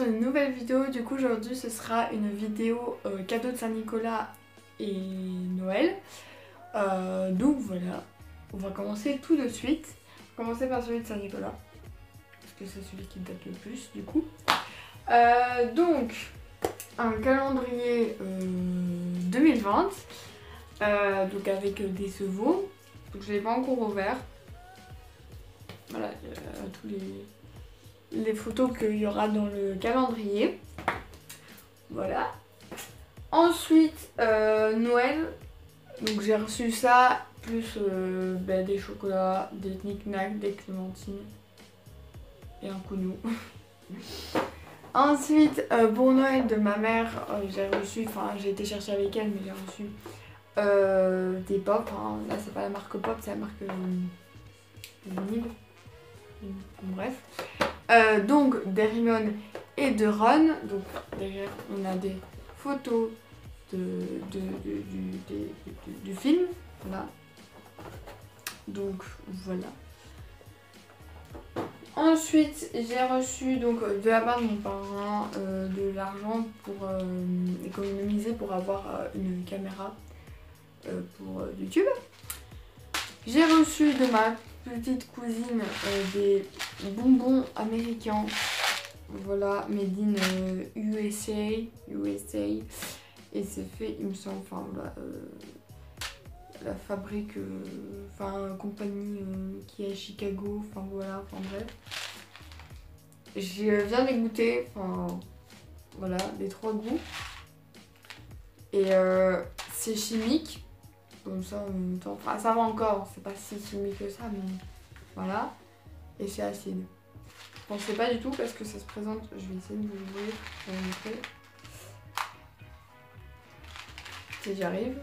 sur une nouvelle vidéo. Du coup aujourd'hui ce sera une vidéo cadeau de Saint-Nicolas et Noël. Donc voilà, on va commencer tout de suite. On va commencer par celui de Saint-Nicolas, parce que c'est celui qui date le plus du coup. Donc un calendrier 2020, donc avec des chevaux. Donc je ne l'ai pas encore ouvert. Voilà, tous les photos qu'il y aura dans le calendrier. Voilà. Ensuite, Noël. Donc j'ai reçu ça, plus des chocolats, des knick-knack, des clémentines et un counou. Ensuite, pour Noël de ma mère, j'ai reçu, enfin j'ai été chercher avec elle, mais j'ai reçu des pop. Hein. Là c'est pas la marque pop, c'est la marque vinyle. Bref. Donc d'Hermione et de Ron. Donc derrière on a des photos du film. Voilà. Donc voilà. Ensuite j'ai reçu donc de la part de mon parrain de l'argent pour économiser pour avoir une caméra pour YouTube. J'ai reçu de ma petite cousine des bonbons américains, voilà, made in USA, et c'est fait, il me semble, enfin voilà, la fabrique, enfin compagnie qui est à Chicago, enfin voilà, enfin bref. Je viens de les goûter, enfin voilà, les 3 goûts, et c'est chimique. Donc ça en même temps, enfin ça va encore, c'est pas si chimique que ça, mais voilà. Et c'est acide. Je pensais pas du tout parce que ça se présente, je vais essayer de vous l'ouvrir, je vais vous montrer. Si j'y arrive.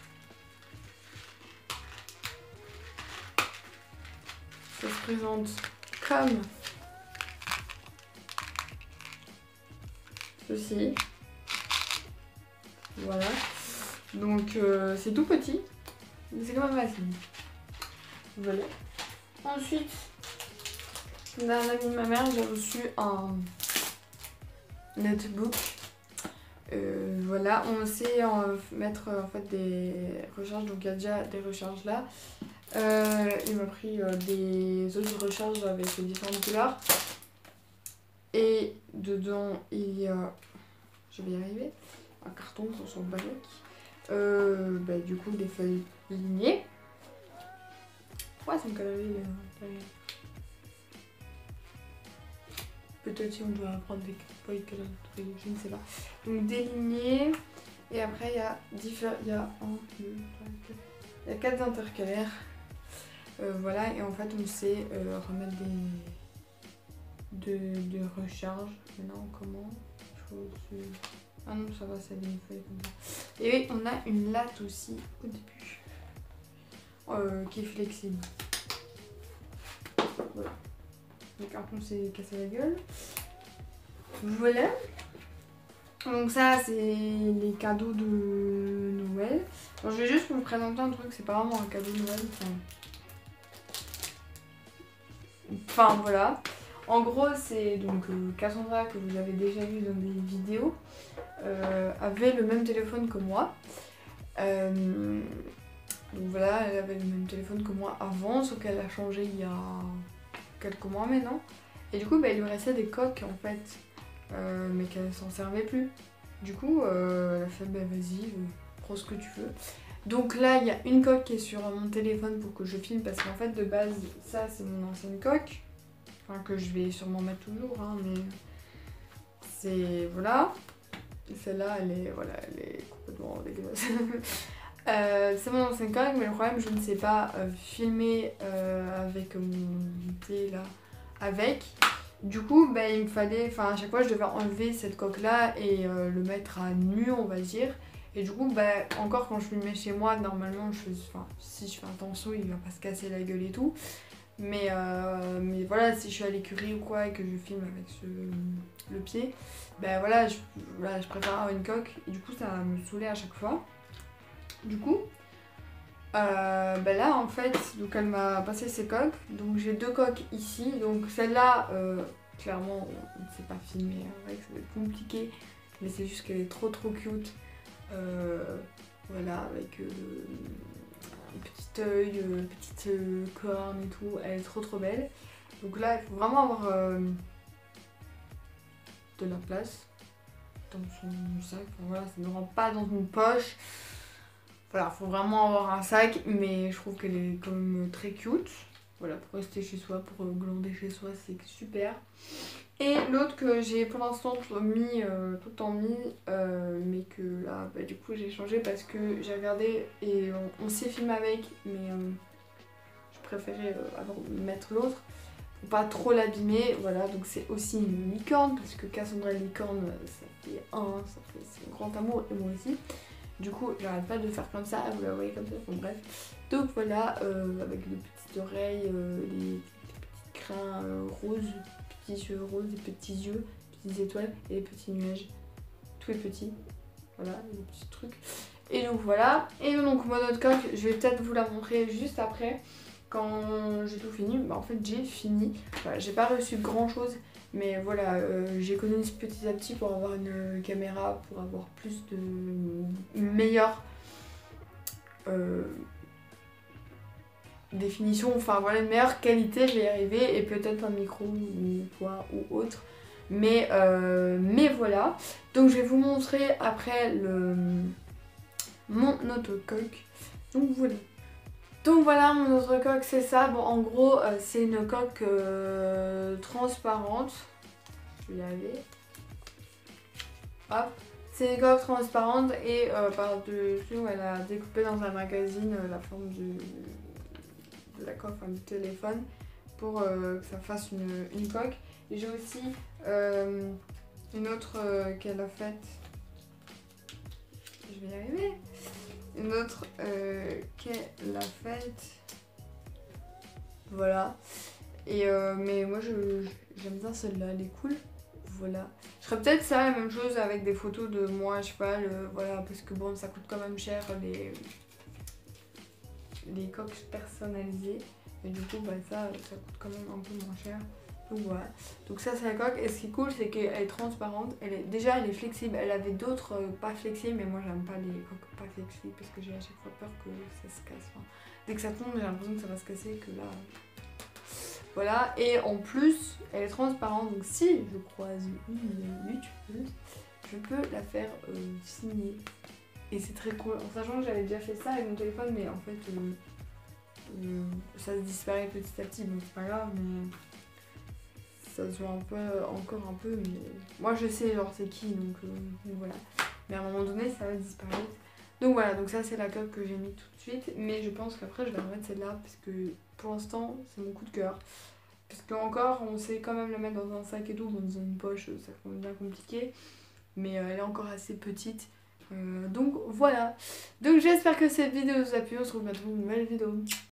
Ça se présente comme ceci. Voilà. Donc c'est tout petit. Mais c'est quand même acide. Voilà. Ensuite, d'un ami de ma mère, j'ai reçu un notebook. Voilà, on sait mettre en fait des recharges, donc il y a déjà des recharges là. Il m'a pris des autres recharges avec différentes couleurs. Et dedans, il y a, je vais y arriver, un carton sur le bac. Du coup, des feuilles lignées. Ouais, c'est une calorie. Peut-être si on doit prendre des feuilles calendrier, je ne sais pas. Donc des lignées. Et après, il y a il y a 4 intercalaires. Voilà, et en fait, on sait remettre de recharge. Maintenant, comment ah non, ça va, c'est des feuilles comme ça. Et on a une latte aussi au début. Qui est flexible. Voilà. Le carton s'est cassé la gueule. Voilà. Donc ça c'est les cadeaux de Noël. Alors, je vais juste vous présenter un truc, c'est pas vraiment un cadeau de Noël. Enfin voilà. En gros c'est donc Cassandra, que vous avez déjà vu dans des vidéos, avait le même téléphone que moi. Donc voilà, elle avait le même téléphone que moi avant, sauf qu'elle a changé il y a quelques mois maintenant. Et du coup, il lui restait des coques en fait, mais qu'elle s'en servait plus. Du coup, elle a fait, vas-y, prends ce que tu veux. Donc là, il y a une coque qui est sur mon téléphone pour que je filme, parce qu'en fait, de base, ça c'est mon ancienne coque. Enfin, que je vais sûrement mettre toujours, hein, mais c'est, voilà. Celle-là, elle est complètement dégueulasse. C'est mon ancienne coque, mais le problème, je ne sais pas filmer avec mon thé là, avec. Du coup, il me fallait, enfin à chaque fois, je devais enlever cette coque là et le mettre à nu, on va dire. Et du coup, encore quand je filmais chez moi, normalement, si je fais attention, il va pas se casser la gueule et tout. Mais voilà, si je suis à l'écurie ou quoi et que je filme avec le pied, voilà, je préfère avoir une coque. Et du coup, ça me saoulait à chaque fois. Du coup, là en fait, donc elle m'a passé ses coques. Donc j'ai 2 coques ici. Donc celle-là, clairement on ne sait pas filmer avec, ça va être compliqué, mais c'est juste qu'elle est trop cute. Voilà, avec un petit œil, petite corne et tout, elle est trop belle. Donc là il faut vraiment avoir de la place dans son sac, enfin, voilà, ça ne rentre pas dans une poche. Voilà, faut vraiment avoir un sac, mais je trouve qu'elle est quand même très cute. Voilà, pour rester chez soi, pour glander chez soi, c'est super. Et l'autre que j'ai pour l'instant tout le temps mis, mais que là, bah, du coup j'ai changé parce que j'ai regardé et on s'est filmé avec, mais je préférais mettre l'autre pour pas trop l'abîmer. Voilà, donc c'est aussi une licorne parce que Cassandra et licorne, ça fait c'est un grand amour et moi aussi. Du coup, j'arrête pas de faire comme ça, vous la voyez comme ça, bon bref. Donc voilà, avec les petites oreilles, les petits crins roses, petits yeux roses, des petits yeux, petites étoiles et des petits nuages. Tout est petit. Voilà, des petits trucs. Et donc voilà. Et donc mon autre coque, je vais peut-être vous la montrer juste après. Quand j'ai tout fini, bah en fait j'ai fini. Voilà, j'ai pas reçu grand chose. Mais voilà, j'économise petit à petit pour avoir une caméra, pour avoir plus de... une meilleure définition, enfin voilà, une meilleure qualité, je vais y arriver, et peut-être un micro ou quoi ou autre. Mais voilà, donc je vais vous montrer après mon autre coque. Donc voilà, mon autre coque c'est ça. Bon, en gros c'est une coque transparente. Je vais y arriver. Hop. C'est une coque transparente et par-dessus elle a découpé dans un magazine la forme de la coque, enfin du téléphone, pour que ça fasse une coque. Et j'ai aussi une autre qu'elle a faite. Je vais y arriver. Une autre qu'elle a faite. Voilà. Et mais moi j'aime bien celle-là, elle est cool. Voilà. Je ferais peut-être ça, la même chose avec des photos de moi à cheval, voilà, parce que bon, ça coûte quand même cher les coques personnalisées. Et du coup, bah, ça coûte quand même un peu moins cher. Donc voilà. Donc ça, c'est la coque. Et ce qui est cool, c'est qu'elle est transparente. Déjà, elle est flexible. Elle avait d'autres pas flexibles, mais moi, j'aime pas les coques pas flexibles parce que j'ai à chaque fois peur que ça se casse. Enfin, dès que ça tombe, j'ai l'impression que ça va se casser, que là... Voilà, et en plus, elle est transparente, donc si je croise une youtubeuse, je peux la faire signer. Et c'est très cool, en sachant que j'avais déjà fait ça avec mon téléphone, mais en fait, ça se disparaît petit à petit, donc c'est pas grave, mais ça se voit encore un peu, mais moi je sais genre c'est qui, donc voilà. Mais à un moment donné, ça va disparaître. Donc voilà, donc ça c'est la coque que j'ai mis tout de suite, mais je pense qu'après je vais remettre celle-là, parce que pour l'instant, c'est mon coup de cœur. Parce qu'encore, on sait quand même la mettre dans un sac et tout, dans une poche, ça semble bien compliqué. Mais elle est encore assez petite. Donc voilà. Donc j'espère que cette vidéo vous a plu. On se retrouve bientôt pour une nouvelle vidéo.